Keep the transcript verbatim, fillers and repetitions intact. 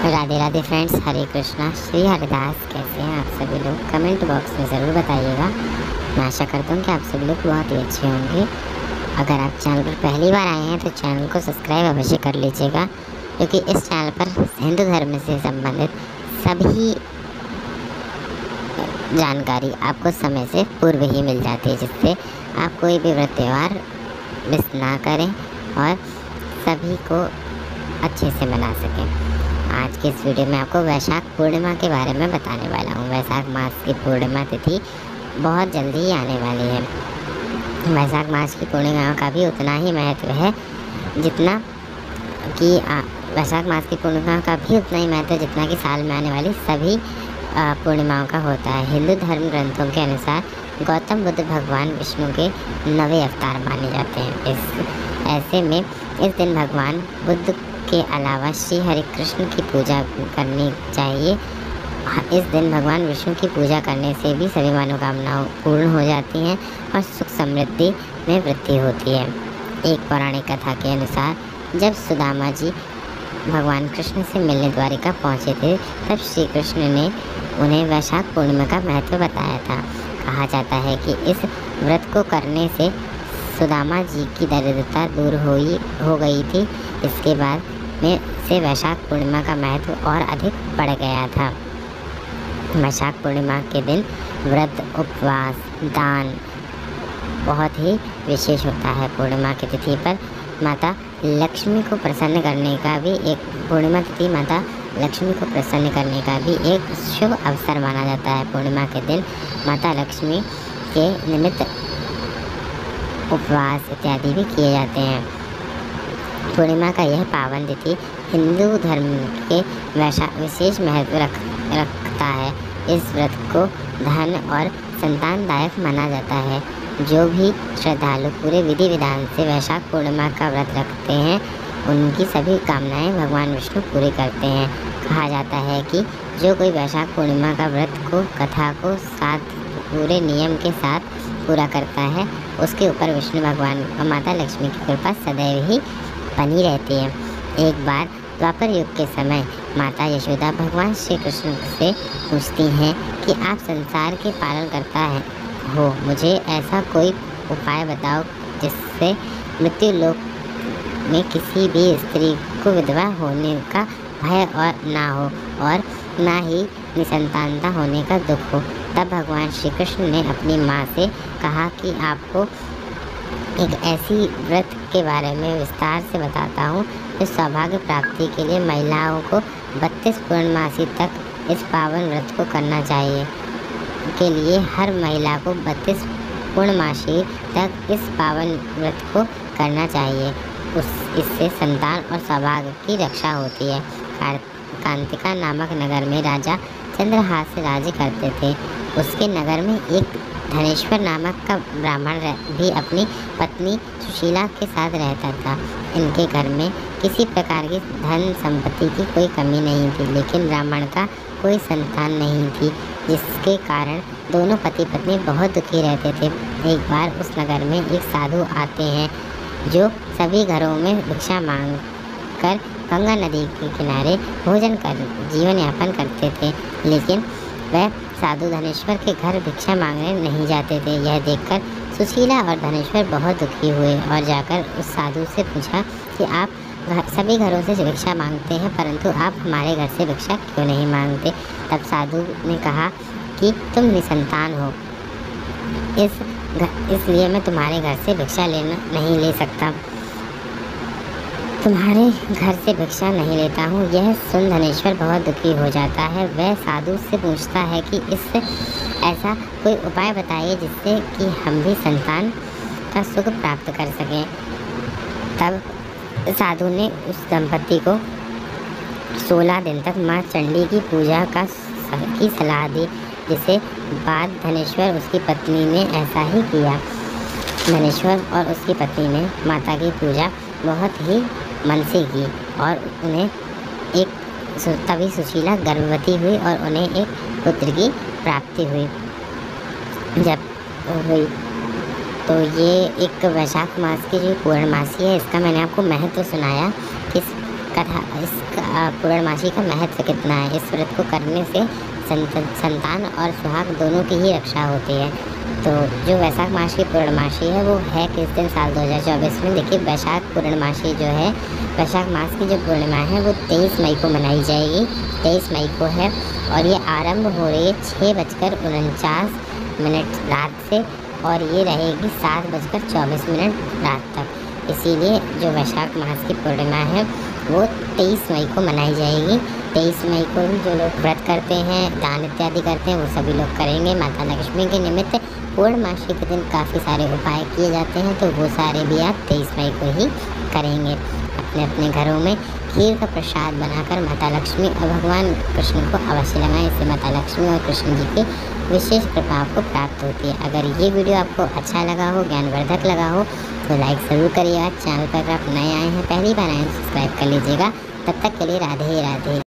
Radhe Radhe friends, Hare Krishna, Shri Haridas. कैसे हैं आप सभी लोग? कमेंट बॉक्स में ज़रूर बताइएगा। मैं आशा करता हूँ कि आप सभी लोग बहुत ही अच्छे होंगे। अगर आप चैनल पर पहली बार आए हैं तो चैनल को सब्सक्राइब अवश्य कर लीजिएगा, क्योंकि इस चैनल पर हिंदू धर्म से संबंधित सभी जानकारी आपको समय से पूर्व ही मिल जाती है, जिससे आप कोई भी व्रत त्यौहार मिस ना करें और सभी को अच्छे से मना सकें। आज के इस वीडियो में आपको वैशाख पूर्णिमा के बारे में बताने वाला हूँ। वैशाख मास की पूर्णिमा तिथि बहुत जल्दी ही आने वाली है। वैशाख मास की पूर्णिमा का भी उतना ही महत्व है जितना कि वैशाख मास की पूर्णिमा का भी उतना ही महत्व है जितना कि साल में आने वाली सभी पूर्णिमाओं का होता है। हिंदू धर्म ग्रंथों के अनुसार गौतम बुद्ध भगवान विष्णु के नवे अवतार माने जाते हैं। इस ऐसे में इस दिन भगवान बुद्ध के अलावा श्री हरि कृष्ण की पूजा करनी चाहिए। इस दिन भगवान विष्णु की पूजा करने से भी सभी मनोकामनाएं पूर्ण हो जाती हैं और सुख समृद्धि में वृद्धि होती है। एक पौराणिक कथा के अनुसार जब सुदामा जी भगवान कृष्ण से मिलने द्वारिका पहुँचे थे, तब श्री कृष्ण ने उन्हें वैशाख पूर्णिमा का महत्व बताया था। कहा जाता है कि इस व्रत को करने से सुदामा जी की दरिद्रता दूर हुई हो गई थी। इसके बाद में से वैशाख पूर्णिमा का महत्व और अधिक बढ़ गया था। वैशाख पूर्णिमा के दिन व्रत, उपवास, दान बहुत ही विशेष होता है। पूर्णिमा की तिथि पर माता लक्ष्मी को प्रसन्न करने का भी एक पूर्णिमा तिथि माता लक्ष्मी को प्रसन्न करने का भी एक शुभ अवसर माना जाता है। पूर्णिमा के दिन माता लक्ष्मी के निमित्त उपवास इत्यादि भी किए जाते हैं। पूर्णिमा का यह पावन तिथि हिंदू धर्म के वैशाख विशेष महत्व रख रखता है। इस व्रत को धन और संतानदायक माना जाता है। जो भी श्रद्धालु पूरे विधि विधान से वैशाख पूर्णिमा का व्रत रखते हैं, उनकी सभी कामनाएं भगवान विष्णु पूरी करते हैं। कहा जाता है कि जो कोई वैशाख पूर्णिमा का व्रत को कथा को साथ पूरे नियम के साथ पूरा करता है, उसके ऊपर विष्णु भगवान और माता लक्ष्मी की कृपा सदैव ही बनी रहती है। एक बार द्वापर युग के समय माता यशोदा भगवान श्री कृष्ण से पूछती हैं कि आप संसार के पालन करता है हो, मुझे ऐसा कोई उपाय बताओ जिससे मृत्यु लोक में किसी भी स्त्री को विधवा होने का भय और ना हो और ना ही निसंतानता होने का दुख हो। तब भगवान श्री कृष्ण ने अपनी माँ से कहा कि आपको एक ऐसी व्रत के बारे में विस्तार से बताता हूँ। इस सौभाग्य प्राप्ति के लिए महिलाओं को बत्तीस पूर्णमासी तक इस पावन व्रत को करना चाहिए। के लिए हर महिला को बत्तीस पूर्णमासी तक इस पावन व्रत को करना चाहिए। उस इससे संतान और सौभाग्य की रक्षा होती है। कांतिका नामक नगर में राजा चंद्रहास राज्य करते थे। उसके नगर में एक धनेश्वर नामक का ब्राह्मण भी अपनी पत्नी सुशीला के साथ रहता था। इनके घर में किसी प्रकार की धन संपत्ति की कोई कमी नहीं थी, लेकिन ब्राह्मण का कोई संतान नहीं थी, जिसके कारण दोनों पति पत्नी बहुत दुखी रहते थे। एक बार उस नगर में एक साधु आते हैं जो सभी घरों में भिक्षा मांग कर गंगा नदी के किनारे भोजन कर जीवन यापन करते थे, लेकिन वह साधु धनेश्वर के घर भिक्षा मांगने नहीं जाते थे। यह देखकर सुशीला और धनेश्वर बहुत दुखी हुए और जाकर उस साधु से पूछा कि आप घर, सभी घरों से भिक्षा मांगते हैं, परंतु आप हमारे घर से भिक्षा क्यों नहीं मांगते? तब साधु ने कहा कि तुम निसंतान हो, इस इसलिए मैं तुम्हारे घर से भिक्षा लेना नहीं ले सकता तुम्हारे घर से भिक्षा नहीं लेता हूँ। यह सुन धनेश्वर बहुत दुखी हो जाता है। वह साधु से पूछता है कि इससे ऐसा कोई उपाय बताइए जिससे कि हम भी संतान का सुख प्राप्त कर सकें। तब साधु ने उस दंपति को सोलह दिन तक माँ चंडी की पूजा का की सलाह दी, जिसे बाद धनेश्वर उसकी पत्नी ने ऐसा ही किया। धनेश्वर और उसकी पत्नी ने माता की पूजा बहुत ही मन से की और उन्हें एक तभी सुशीला गर्भवती हुई और उन्हें एक पुत्र की प्राप्ति हुई। जब हुई तो ये एक वैशाख मास की जो पूर्णमासी है, इसका मैंने आपको महत्व सुनाया कि कथा इस पूर्णमासी का महत्व कितना है। इस व्रत को करने से संतान और सुहाग दोनों की ही रक्षा होती है। तो जो वैशाख मास की पूर्णमासी है वो है किस दिन साल दो हज़ार चौबीस में। देखिए वैशाख पूर्णमासी जो है, वैशाख मास की जो पूर्णिमा है वो तेईस मई को मनाई जाएगी, तेईस मई को है। और ये आरंभ हो रही है छः बजकर उनचास मिनट रात से और ये रहेगी सात बजकर चौबीस मिनट रात तक। इसीलिए जो वैशाख मास की पूर्णिमा है वो तेईस मई को मनाई जाएगी। तेईस मई को भी जो लोग व्रत करते हैं, दान इत्यादि करते हैं, वो सभी लोग करेंगे। माता लक्ष्मी के निमित्त पूर्णमासी के दिन काफ़ी सारे उपाय किए जाते हैं, तो वो सारे भी आप तेईस मई को ही करेंगे। अपने अपने घरों में खीर का प्रसाद बनाकर माता लक्ष्मी और भगवान कृष्ण को अवश्य लगाएं। इससे माता लक्ष्मी और कृष्ण जी की विशेष कृपा आपको प्राप्त होती है। अगर ये वीडियो आपको अच्छा लगा हो, ज्ञानवर्धक लगा हो, तो लाइक ज़रूर करिएगा। चैनल पर अगर आप नए आए हैं, पहली बार आए हैं, सब्सक्राइब कर लीजिएगा। तब तक के लिए राधे राधे।